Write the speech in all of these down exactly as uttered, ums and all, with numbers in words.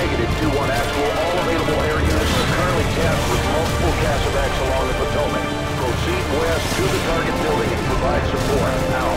Negative, two one actual. All available air units are currently tasked with multiple casevacs along the Potomac. Proceed west to the target building and provide support. Out.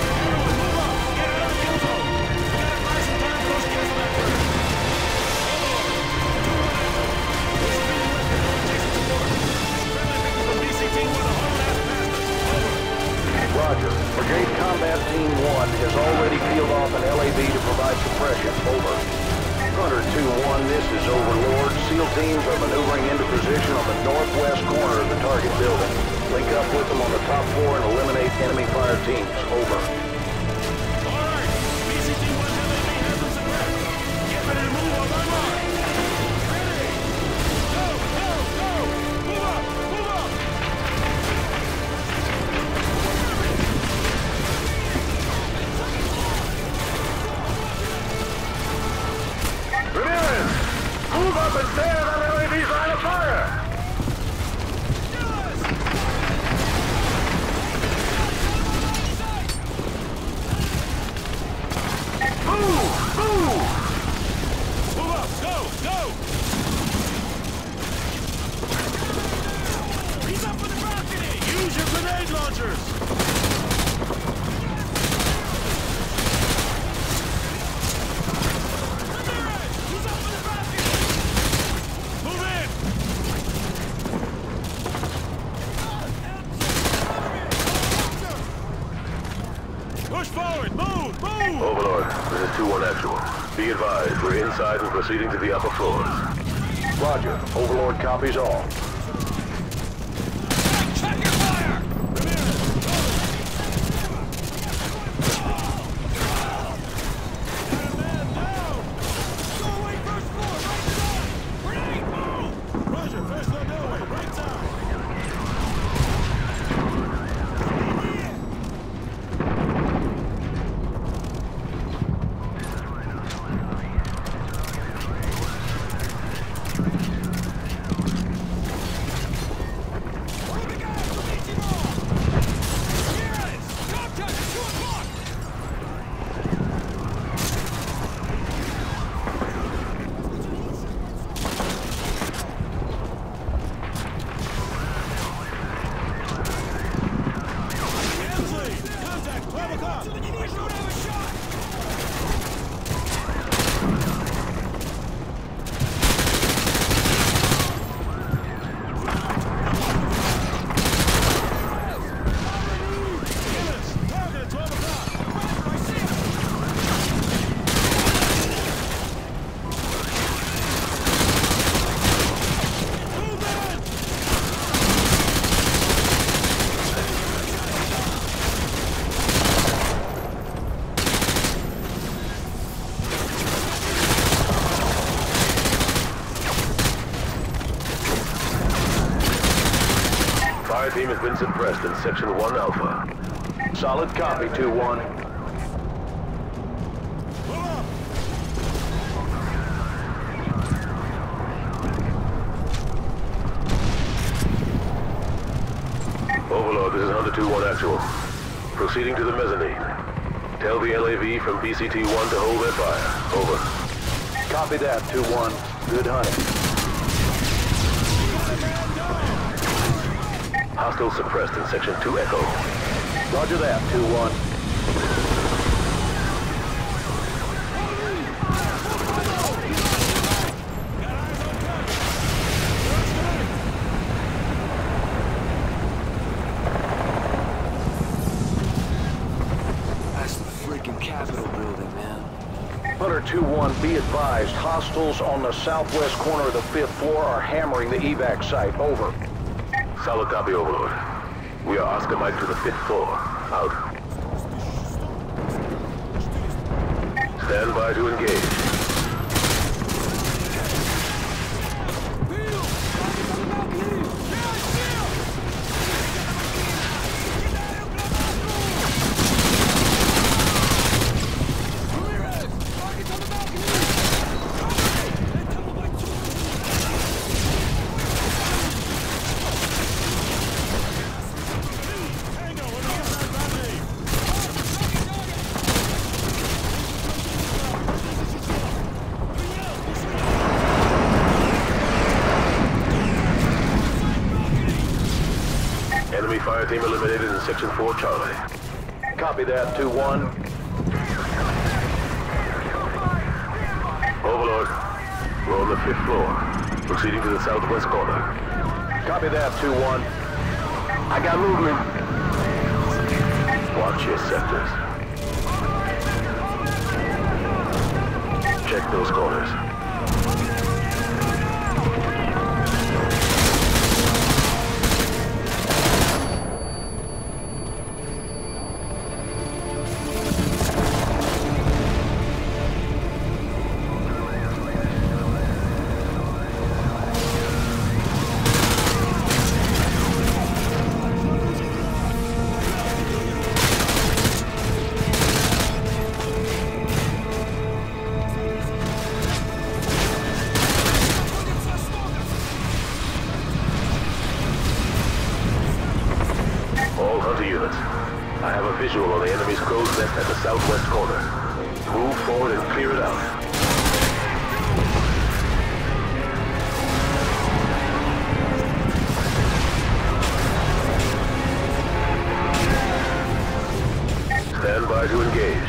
Roger. Brigade Combat Team one has already peeled off an L A V to provide suppression. Over. Hunter two one, this is Overlord. SEAL teams are maneuvering into position on the northwest corner of the target building. Link up with them on the top floor and eliminate enemy fire teams. Over. Alright, B C T one L A V has them suppressed. Get ready to move on my mark. Ready! Go, go, go! Move up, move up! Ramirez! Move up and stay on that L A V's line of fire! Move! Move! Move up, go, go! He's up for the balcony! Use your grenade launchers! Push forward! Move! Move! Overlord, this is two one actual. Be advised, we're inside and proceeding to the upper floors. Roger. Overlord copies all. Check your fire! Roger, first floor doorway, right side. Fire team has been suppressed in Section one Alpha. Solid copy, two one. Overlord, this is Hunter two one actual. Proceeding to the mezzanine. Tell the L A V from B C T one to hold their fire. Over. Copy that, two one. Good hunting. Hostile suppressed in Section two Echo. Roger that, two one. That's the freaking Capitol building, man. Hunter two one, be advised, hostiles on the southwest corner of the fifth floor are hammering the evac site. Over. Solid copy, Overlord. We are Oscar Mike to the fifth floor. Out. Stand by to engage. Fire team eliminated in Section four, Charlie. Copy that, two one. Overlord, we're on the fifth floor. Proceeding to the southwest corner. Copy that, two one. I got movement. Watch your sectors. Check those corners. I have a visual on the enemy's crow's nest at the southwest corner. Move forward and clear it out. Stand by to engage.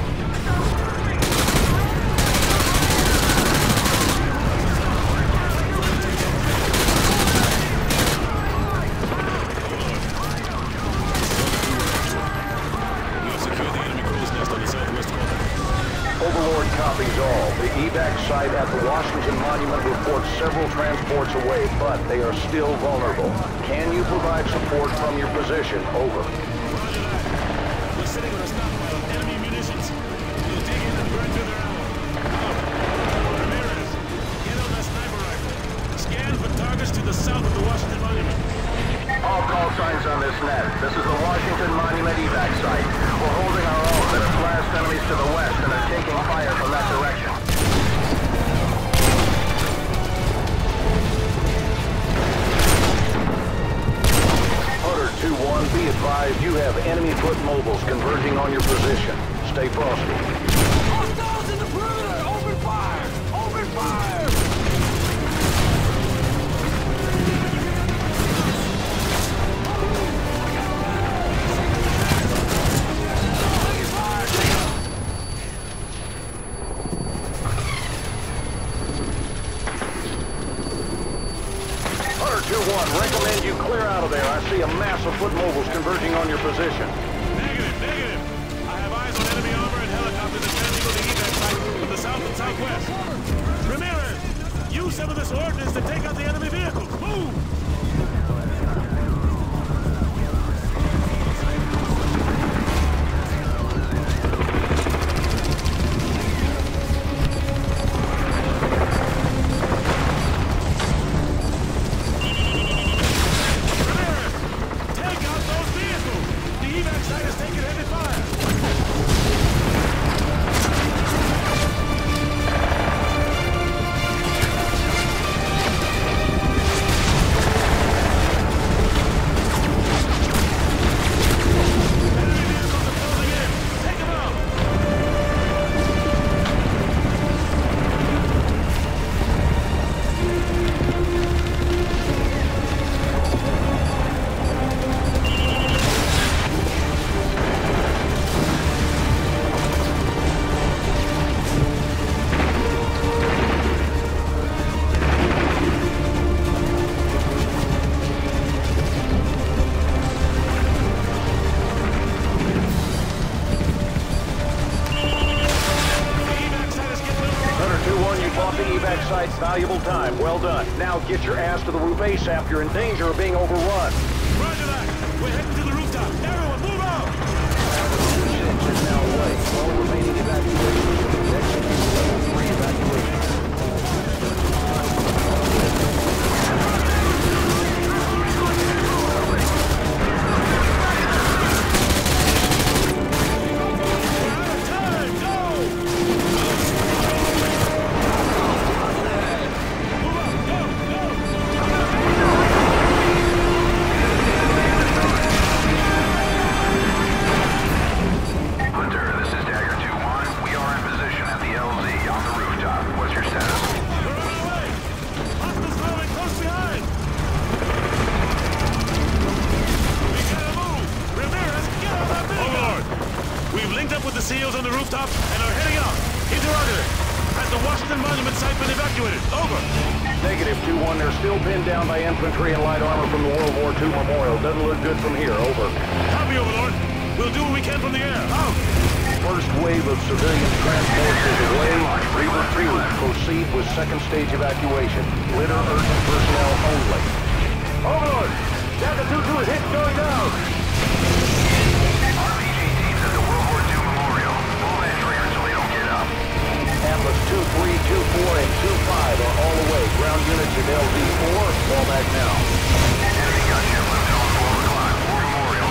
Overlord copies all. The evac site at the Washington Monument reports several transports away, but they are still vulnerable. Can you provide support from your position? Over. We're sitting on a stockpile of enemy munitions. We'll dig in and burn through their ammo. Out. Ramirez, get on that sniper rifle. Scan for targets to the south of the Washington Monument. All call signs on this net. This is the Washington Monument evac site. We're holding our own, but have blast enemies to the west and are taking fire from that direction. Hunter two one, be advised you have enemy foot mobiles converging on your position. Stay frosty. Hostiles in the perimeter! Open fire! Open fire! Hunter two one, recommend you clear out of there. I see a mass of foot mobiles converging on your position. Negative, negative. I have eyes on enemy armor and helicopters advancing on the evac site from the south and southwest. Ramirez, use some of this ordnance to take out the enemy vehicles. Move! Valuable time. Well done. Now get your ass to the roof ASAP. You're in danger of being overrun. Roger that. We're heading to the rooftop. Everyone, move out! Six is now away. All remaining evacuations. Next, three evacuations. On the monument site been evacuated. Over. Negative, two one. They're still pinned down by infantry and light armor from the World War Two memorial. Doesn't look good from here. Over. Copy, Overlord. We'll do what we can from the air. Out. First wave of civilian transports is away. Reaver two, proceed with second stage evacuation. Litter urgent personnel only. Overlord! Delta two two is hit going down! R P G teams at the World War Two memorial. Pull that trigger so they don't get up. Atlas two three, two four, and two five are all away. Ground units in L Z four, fall back now. Enemy gunship left on four o'clock. War memorial.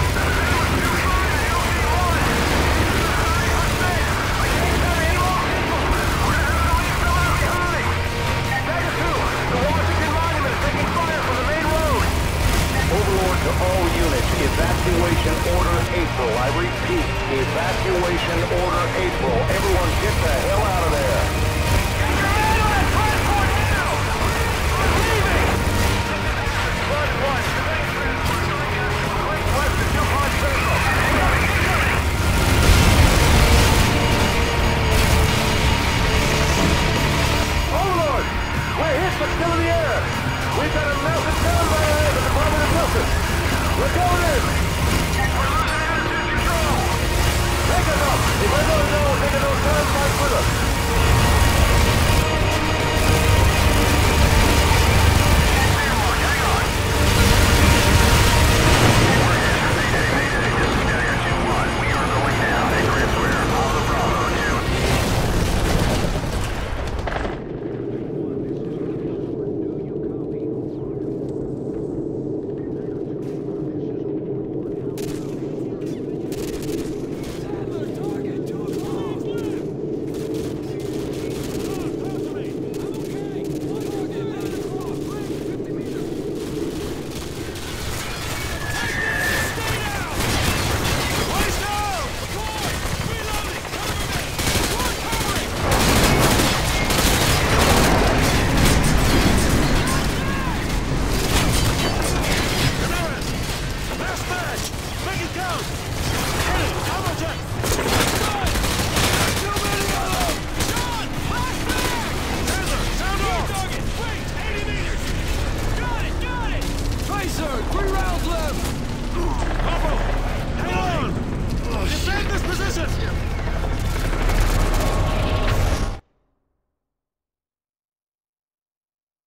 Overlord to all units, evacuation order April. I repeat, evacuation order April. Everyone get the hell out of there. Get your man on that transport now! We're leaving! Blood one. West to DuPont Central. Overlord! We're hit but still in the air. We've got a massive down by ahead of the Department of Justice. We're going in. We're losing attitude control. Take us up. If I don't know, take those time fights with us. Hang on. Mayday, mayday. This is Dagger two one. We are going down. A clear square. On the Bravo two.